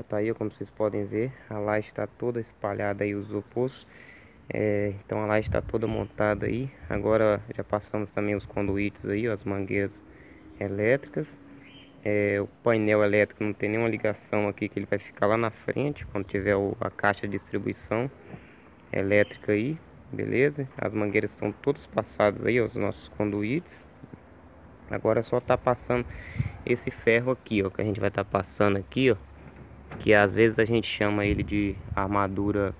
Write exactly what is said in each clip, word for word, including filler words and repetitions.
tá aí, ó, como vocês podem ver, a laje está toda espalhada aí, os opostos. É, então a laje está toda montada aí. Agora já passamos também os conduítes aí, ó, as mangueiras elétricas. É, o painel elétrico não tem nenhuma ligação aqui, que ele vai ficar lá na frente quando tiver o, a caixa de distribuição elétrica aí, beleza? As mangueiras estão todas passadas aí, ó, os nossos conduítes. Agora só tá passando esse ferro aqui, ó, que a gente vai estar tá passando aqui, ó, que às vezes a gente chama ele de armadura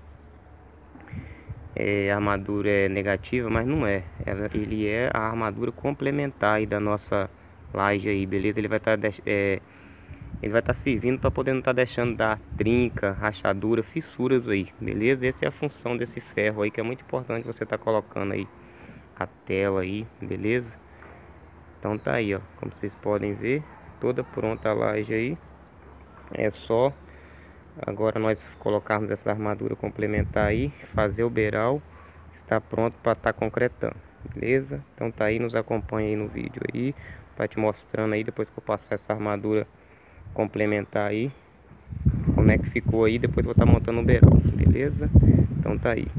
é, armadura é negativa, mas não é. Ela, ele é a armadura complementar aí da nossa laje aí, beleza? Ele vai estar tá, é, ele vai estar tá servindo para poder não estar tá deixando dar trinca, rachadura, fissuras aí, beleza? Essa é a função desse ferro aí, que é muito importante você tá colocando aí a tela aí, beleza? Então tá aí, ó, como vocês podem ver, toda pronta a laje aí. É só agora nós colocarmos essa armadura complementar aí, fazer o beiral, está pronto para estar tá concretando, beleza? Então tá aí, nos acompanha aí no vídeo aí, para te mostrando aí, depois que eu passar essa armadura complementar aí, como é que ficou aí, depois eu vou estar tá montando o beiral, beleza? Então tá aí.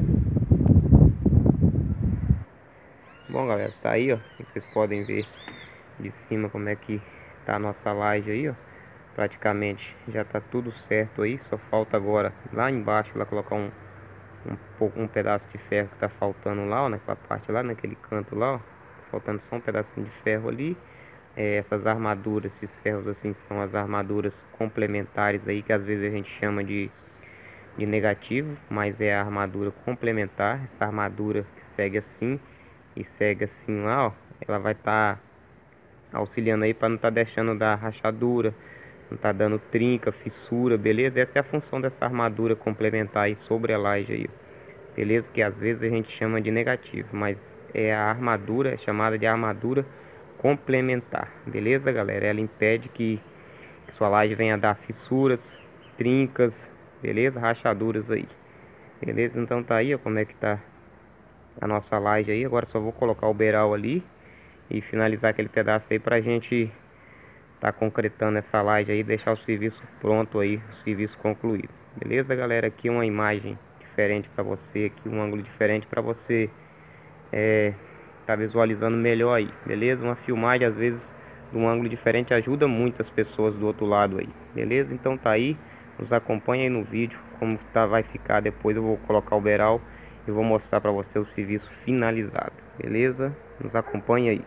Bom, galera, tá aí, ó, vocês podem ver de cima como é que tá a nossa laje aí, ó. Praticamente já tá tudo certo aí, só falta agora lá embaixo lá colocar um um, pouco, um pedaço de ferro que tá faltando lá, ó, naquela parte lá, naquele canto lá, ó, faltando só um pedacinho de ferro ali. É, essas armaduras, esses ferros assim, são as armaduras complementares aí, que às vezes a gente chama de, de negativo, mas é a armadura complementar. Essa armadura que segue assim e segue assim lá, ó, ela vai estar tá auxiliando aí para não tá deixando dar rachadura, não tá dando trinca, fissura, beleza? Essa é a função dessa armadura complementar aí sobre a laje aí, beleza? Que às vezes a gente chama de negativo, mas é a armadura, é chamada de armadura complementar, beleza, galera? Ela impede que, que sua laje venha a dar fissuras, trincas, beleza? Rachaduras aí, beleza? Então tá aí, ó, como é que tá a nossa laje aí. Agora só vou colocar o beiral ali e finalizar aquele pedaço aí pra gente tá concretando essa laje aí, deixar o serviço pronto aí, o serviço concluído, beleza, galera? Aqui uma imagem diferente para você, aqui um ângulo diferente para você é, tá visualizando melhor aí, beleza? Uma filmagem às vezes de um ângulo diferente ajuda muitas pessoas do outro lado aí, beleza? Então tá aí, nos acompanha aí no vídeo como tá, vai ficar. Depois eu vou colocar o beiral e vou mostrar para você o serviço finalizado, beleza? Nos acompanha aí.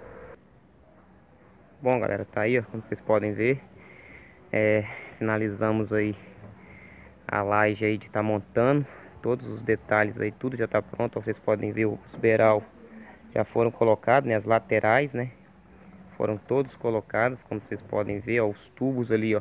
Bom, galera, tá aí, ó, como vocês podem ver, é, finalizamos aí a laje aí de tá montando todos os detalhes aí, tudo já tá pronto. Ó, vocês podem ver os beiral já foram colocados, né, as laterais, né, foram todos colocados, como vocês podem ver, ó, os tubos ali, ó,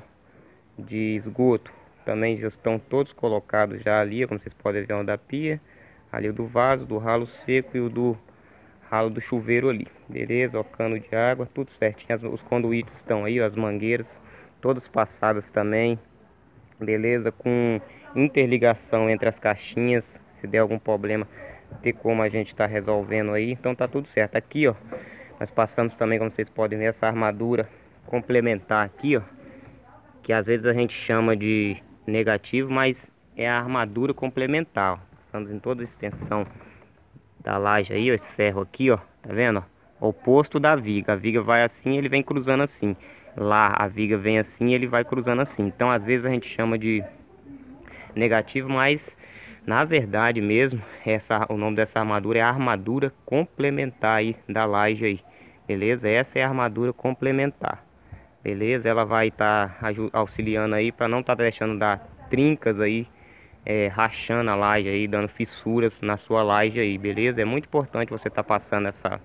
de esgoto também já estão todos colocados já ali, ó, como vocês podem ver, o da pia, ali o do vaso, do ralo seco e o do ralo do chuveiro ali, beleza? Ó, cano de água, tudo certinho. As, os conduítes estão aí, ó, as mangueiras todas passadas também, beleza? Com interligação entre as caixinhas, se der algum problema, ter como a gente tá resolvendo aí. Então tá tudo certo. Aqui, ó, nós passamos também, como vocês podem ver, essa armadura complementar aqui, ó, que às vezes a gente chama de negativo, mas é a armadura complementar, ó. Passamos em toda a extensão da laje aí, ó, esse ferro aqui, ó, tá vendo, ó, oposto da viga. A viga vai assim, ele vem cruzando assim. Lá a viga vem assim, ele vai cruzando assim. Então às vezes a gente chama de negativo, mas na verdade mesmo, essa, o nome dessa armadura é a armadura complementar aí da laje aí, beleza? Essa é a armadura complementar, beleza? Ela vai estar tá auxiliando aí para não estar tá deixando dar trincas aí, É, rachando a laje aí, dando fissuras na sua laje aí, beleza? É muito importante você tá passando essa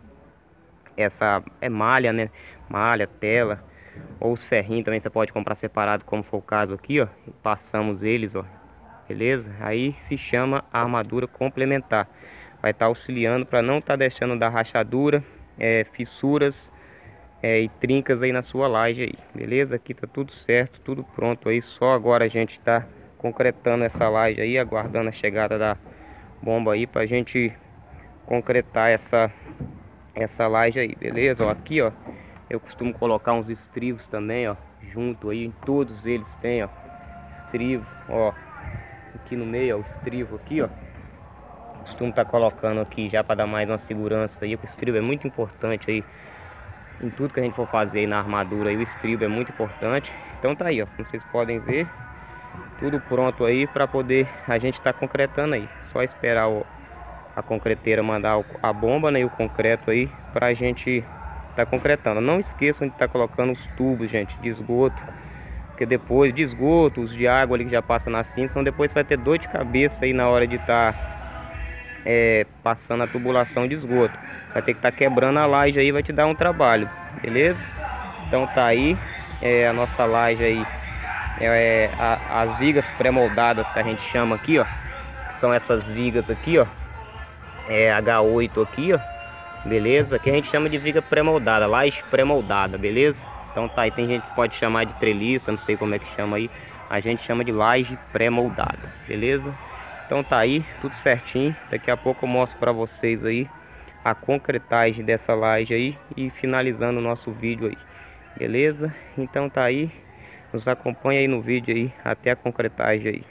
essa é malha, né? Malha, tela, ou os ferrinhos também você pode comprar separado, como foi o caso aqui, ó. Passamos eles, ó, beleza? Aí se chama armadura complementar. Vai estar tá auxiliando para não tá deixando dar rachadura, é, fissuras é, e trincas aí na sua laje aí, beleza? Aqui tá tudo certo, tudo pronto aí. Só agora a gente tá concretando essa laje aí, aguardando a chegada da bomba aí pra gente concretar essa essa laje aí, beleza? Ó, aqui, ó, eu costumo colocar uns estribos também, ó, junto aí, em todos eles tem, ó, estrivo, ó. Aqui no meio, ó, o estrivo aqui, ó. Costumo estar tá colocando aqui já para dar mais uma segurança aí. O estribo é muito importante aí em tudo que a gente for fazer aí na armadura aí. O estribo é muito importante. Então tá aí, ó, como vocês podem ver, tudo pronto aí para poder a gente estar tá concretando aí. Só esperar o, a concreteira mandar o, a bomba, né, e o concreto aí pra gente tá concretando. Não esqueçam de estar tá colocando os tubos, gente, de esgoto, porque depois de esgoto, os de água ali que já passa na cinza, então depois vai ter dor de cabeça aí na hora de estar tá, é, passando a tubulação de esgoto. Vai ter que estar tá quebrando a laje aí, vai te dar um trabalho, beleza? Então tá aí, é, a nossa laje aí, é, é a, as vigas pré-moldadas que a gente chama aqui, ó, que são essas vigas aqui, ó, é agá oito aqui, ó, beleza? Aqui a gente chama de viga pré-moldada, laje pré-moldada, beleza? Então tá aí, tem gente que pode chamar de treliça, não sei como é que chama aí, a gente chama de laje pré-moldada, beleza? Então tá aí, tudo certinho. Daqui a pouco eu mostro pra vocês aí a concretagem dessa laje aí e finalizando o nosso vídeo aí, beleza? Então tá aí, nos acompanha aí no vídeo aí até a concretagem aí.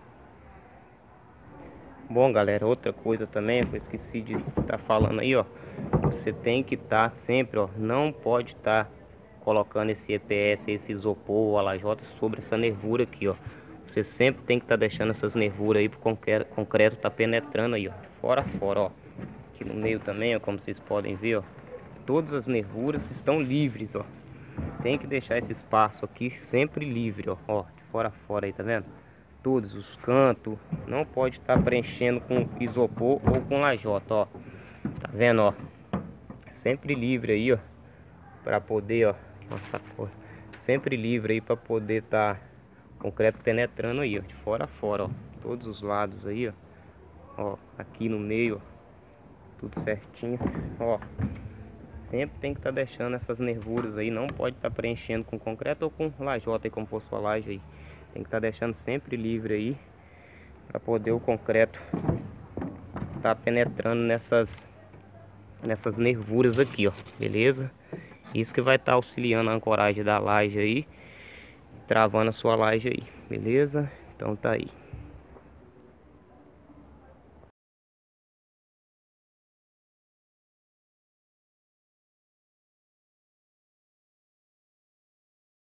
Bom, galera, outra coisa também que eu esqueci de estar tá falando aí, ó, você tem que estar tá sempre, ó, não pode estar tá colocando esse E P S, esse isopor ou a lajota sobre essa nervura aqui, ó. Você sempre tem que estar tá deixando essas nervuras aí pro concreto tá penetrando aí, ó, fora a fora, ó. Aqui no meio também, ó, como vocês podem ver, ó, todas as nervuras estão livres, ó. Tem que deixar esse espaço aqui sempre livre, ó, ó, de fora a fora aí, tá vendo? Todos os cantos, não pode estar tá preenchendo com isopor ou com lajota, ó. Tá vendo, ó? Sempre livre aí, ó, para poder, ó, nossa cor, sempre livre aí para poder estar tá concreto penetrando aí, ó, de fora a fora, ó, todos os lados aí, ó, ó, aqui no meio, ó, tudo certinho, ó. Sempre tem que estar tá deixando essas nervuras aí, não pode estar tá preenchendo com concreto ou com lajota aí, como for sua laje aí. Tem que estar tá deixando sempre livre aí, para poder o concreto tá penetrando nessas nessas nervuras aqui, ó, beleza? Isso que vai estar tá auxiliando a ancoragem da laje aí, travando a sua laje aí, beleza? Então tá aí.